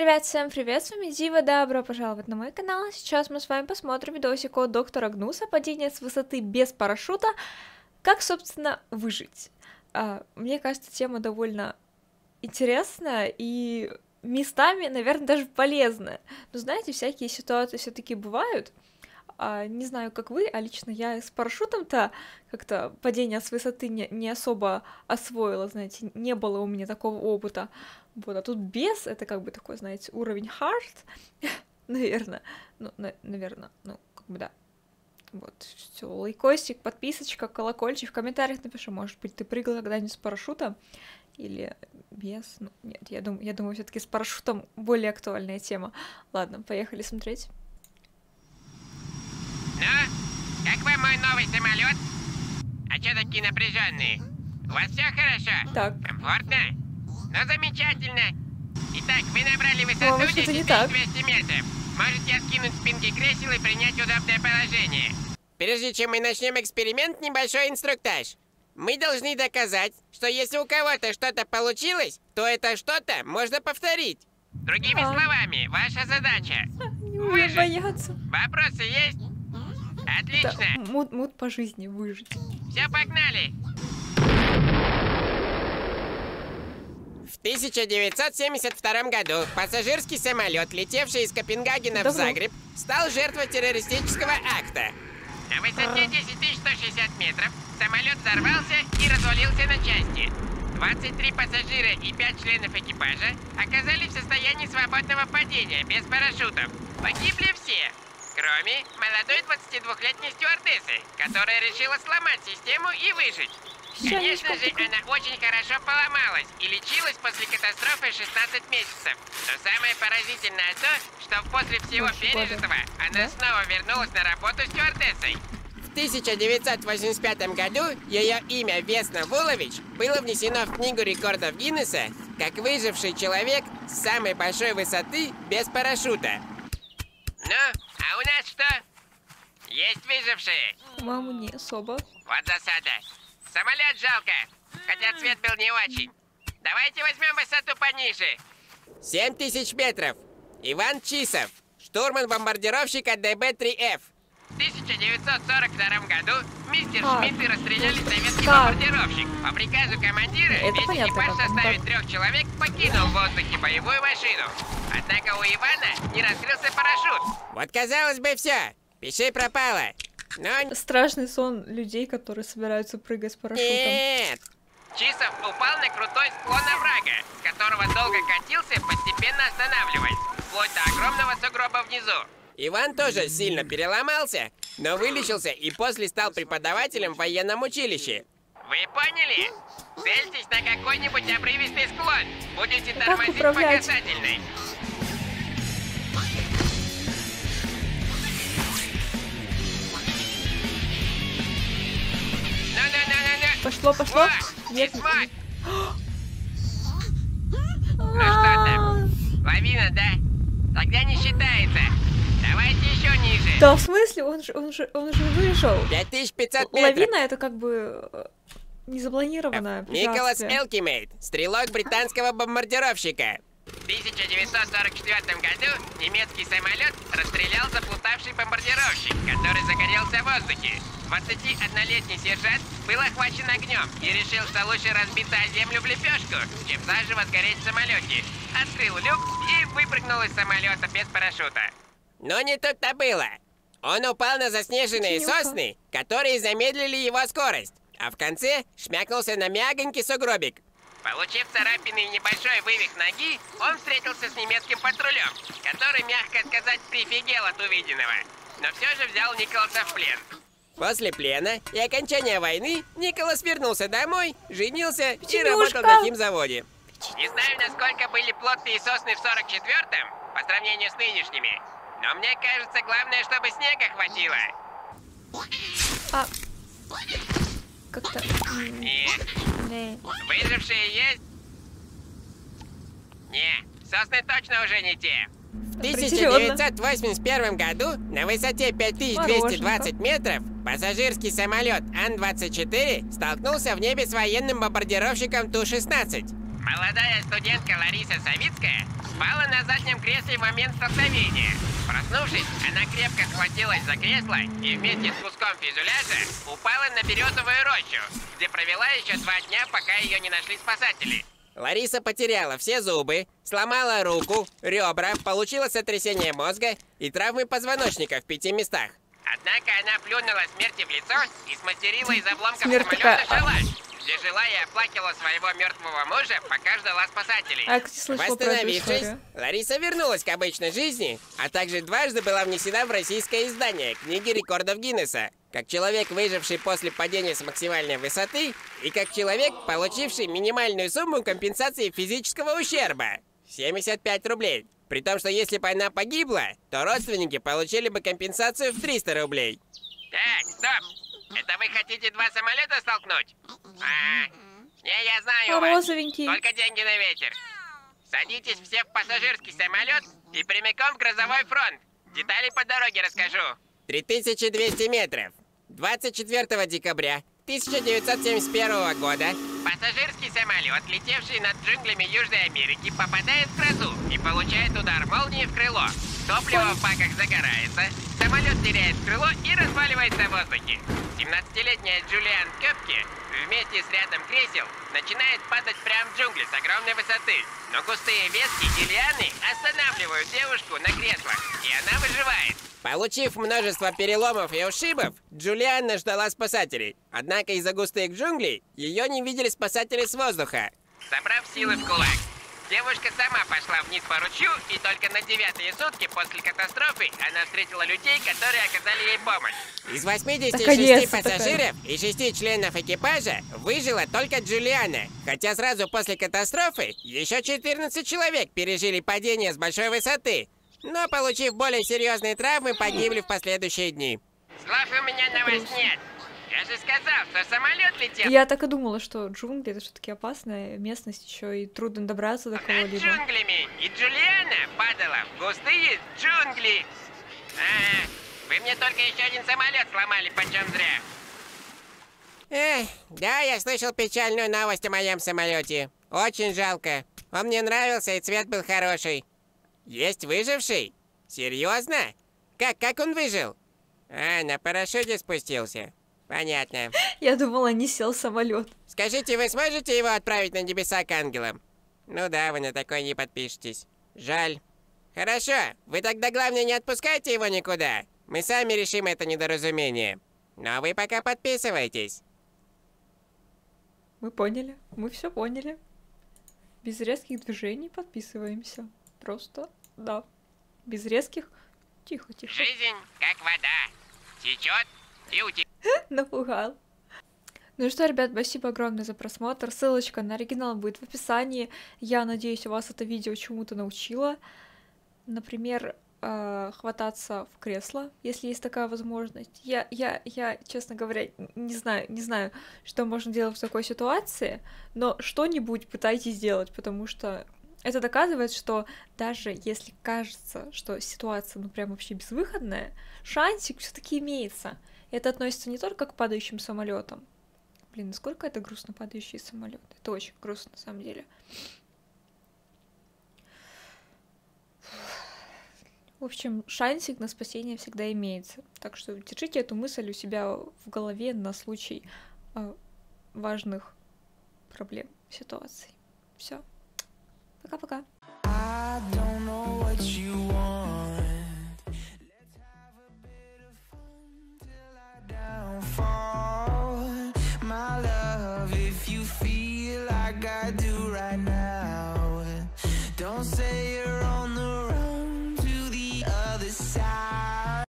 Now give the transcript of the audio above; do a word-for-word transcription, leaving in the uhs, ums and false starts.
Ребят, всем привет, с вами Дива, добро пожаловать на мой канал. Сейчас мы с вами посмотрим видосик от доктора Гнуса, падение с высоты без парашюта, как, собственно, выжить. А, мне кажется, тема довольно интересная и местами, наверное, даже полезная. Но знаете, всякие ситуации все-таки бывают. А, не знаю, как вы, а лично я с парашютом-то как-то падение с высоты не, не особо освоила, знаете, не было у меня такого опыта. Вот, а тут без, это как бы такой, знаете, уровень hard, наверное, ну, на, наверное, ну, как бы да. Вот, все, лайкосик, подписочка, колокольчик, в комментариях напиши, может быть, ты прыгала когда-нибудь с парашютом или без, ну, нет, я думаю, я думаю, все-таки с парашютом более актуальная тема. Ладно, поехали смотреть. Ну, как вам мой новый самолет? А чё такие напряженные? У вас все хорошо? Так. Комфортно? Ну, замечательно. Итак, вы набрали высоту О, что-то не десять так. тысяч двести метров. Можете откинуть спинки кресел и принять удобное положение. Прежде чем мы начнем эксперимент, небольшой инструктаж. Мы должны доказать, что если у кого-то что-то получилось, то это что-то можно повторить. Другими А. словами, ваша задача Не выжить. бояться. Вопросы есть? Отлично. Да, мут, мут по жизни выжить. Все, погнали! В тысяча девятьсот семьдесят втором году пассажирский самолет, летевший из Копенгагена Давно. в Загреб, стал жертвой террористического акта. На высоте десять тысяч сто шестьдесят метров самолет взорвался и развалился на части. двадцать три пассажира и пять членов экипажа оказались в состоянии свободного падения без парашютов. Погибли все, кроме молодой двадцатидвухлетней стюардессы, которая решила сломать систему и выжить. Конечно же, она очень хорошо поломалась и лечилась после катастрофы шестнадцать месяцев. Но самое поразительное то, что после всего пережитого она снова вернулась на работу стюардессой. В тысяча девятьсот восемьдесят пятом году ее имя Весна Вулович было внесено в книгу рекордов Гиннесса как выживший человек с самой большой высоты без парашюта. Ну, а у нас что? Есть выжившие? Маму не особо. Вот засада. Самолет жалко, хотя цвет был не очень. Давайте возьмем высоту пониже. семь тысяч метров. Иван Чисов, штурман-бомбардировщика дэ бэ три эф. В тысяча девятьсот сорок втором году мистер А, Шмидт расстреляли советский как? бомбардировщик. По приказу командира Это весь понятно, экипаж в как. составе Как? трех человек покинул в воздухе боевую машину. Однако у Ивана не раскрылся парашют. Вот казалось бы все, пиши пропало. Но Страшный сон людей, которые собираются прыгать с парашютом. нет! Чисов упал на крутой склон оврага, с которого долго катился, постепенно останавливаясь, вплоть до огромного сугроба внизу. Иван тоже сильно переломался, но вылечился и после стал преподавателем в военном училище. Вы поняли? Цельтесь на какой-нибудь обрывистый склон. Будете Как тормозить по управлять? касательной. Ну-ну-ну-ну-ну. Пошло, пошло. Вот, Нет, не смог. Ну что там? Лавина, да? Тогда не считается. Давайте еще ниже. Да, в смысле? Он же, он же, он же вышел. пять тысяч пятьсот метров. Лавина это как бы э, незапланированное Николас препятствие. Элкимейт, стрелок британского бомбардировщика. В тысяча девятьсот сорок четвёртом году немецкий самолет расстрелял заплутавший бомбардировщик, который загорелся в воздухе. двадцатиоднолетний сержант был охвачен огнем и решил, что лучше разбиться о землю в лепешку, чем заживо сгореть в самолете. Открыл люк и выпрыгнул из самолета без парашюта. Но не тут-то было. Он упал на заснеженные Чинюха. сосны, которые замедлили его скорость, а в конце шмякнулся на мягонький сугробик. Получив царапины и небольшой вывих ноги, он встретился с немецким патрулем, который, мягко сказать, прифигел от увиденного. Но все же взял Николаса в плен. После плена и окончания войны Николас вернулся домой, женился и Печенюшка. работал на химзаводе. Не знаю, насколько были плотные сосны в сорок четвёртом по сравнению с нынешними, но мне кажется, главное, чтобы снега хватило. А, как-то... м, Нет. не. Выжившие есть? Не, сосны точно уже не те. В тысяча девятьсот восемьдесят первом году на высоте пять тысяч двести двадцать метров пассажирский самолет Ан двадцать четыре столкнулся в небе с военным бомбардировщиком Ту шестнадцать. Молодая студентка Лариса Савицкая спала на заднем кресле в момент столкновения. Проснувшись, она крепко схватилась за кресло и вместе с куском фюзеляжа упала на березовую рощу, где провела еще два дня, пока ее не нашли спасатели. Лариса потеряла все зубы, сломала руку, ребра, получила сотрясение мозга и травмы позвоночника в пяти местах. Однако она плюнула смерти в лицо и смастерила из обломков Смерть самолета такая. шалаш, где жила и оплакивала своего мертвого мужа, пока ждала спасателей. А, кстати, слышала про эту Восстановившись, историю. Лариса вернулась к обычной жизни, а также дважды была внесена в российское издание книги рекордов Гиннесса, как человек, выживший после падения с максимальной высоты, и как человек, получивший минимальную сумму компенсации физического ущерба – семьдесят пять рублей. При том, что если бы она погибла, то родственники получили бы компенсацию в триста рублей. Так, стоп! Это вы хотите два самолета столкнуть? А, не, я знаю вас. Розовенький. Только деньги на ветер. Садитесь все в пассажирский самолет и прямиком в грозовой фронт. Детали по дороге расскажу. три тысячи двести метров. двадцать четвёртого декабря тысяча девятьсот семьдесят первого года пассажирский самолет, летевший над джунглями Южной Америки, попадает в грозу и получает удар молнии в крыло. Топливо в баках загорается, самолет теряет крыло и разваливается в воздухе. семнадцатилетняя Джулиан Кёпке вместе с рядом кресел начинает падать прямо в джунгли с огромной высоты. Но густые ветки и лианы останавливают девушку на креслах, и она выживает. Получив множество переломов и ушибов, Джулианна ждала спасателей. Однако из-за густых джунглей ее не видели спасатели с воздуха. Собрав силы в кулак, девушка сама пошла вниз по ручью, и только на девятые сутки после катастрофы она встретила людей, которые оказали ей помощь. Из восьмидесяти шести пассажиров и шести членов экипажа выжила только Джулианна. Хотя сразу после катастрофы еще четырнадцать человек пережили падение с большой высоты, но, получив более серьезные травмы, погибли в последующие дни. Слав, у меня на вас нет. Я же сказал, что самолет летел. Я так и думала, что джунгли — это все-таки опасная местность, еще и трудно добраться до Над кого-либо. джунглями, и Джулиана падала в густые джунгли. А, вы мне только еще один самолет сломали, почем зря. Эх, да, я слышал печальную новость о моем самолете. Очень жалко. Он мне нравился, и цвет был хороший. Есть выживший? Серьезно? Как, как он выжил? А, на парашюте спустился. Понятно. Я думала, не сел самолет. Скажите, вы сможете его отправить на небеса к ангелам? Ну да, вы на такой не подпишетесь. Жаль. Хорошо, вы тогда главное не отпускайте его никуда. Мы сами решим это недоразумение. Но вы пока подписывайтесь. Мы поняли, мы все поняли. Без резких движений подписываемся. Просто, да. Без резких. Тихо, тихо. Жизнь как вода. Течет и утекает. Напугал. Ну и что, ребят, спасибо огромное за просмотр. Ссылочка на оригинал будет в описании. Я надеюсь, у вас это видео чему-то научило. Например, э, хвататься в кресло, если есть такая возможность. Я, я, я, честно говоря, не знаю, не знаю, что можно делать в такой ситуации, но что-нибудь пытайтесь сделать, потому что это доказывает, что даже если кажется, что ситуация, ну, прям вообще безвыходная, шансик все-таки имеется. Это относится не только к падающим самолетам. Блин, насколько это грустно, падающий самолет. Это очень грустно, на самом деле. В общем, шансик на спасение всегда имеется. Так что держите эту мысль у себя в голове на случай э, важных проблем, ситуаций. Все. Пока-пока. If you feel like I do right now, don't say you're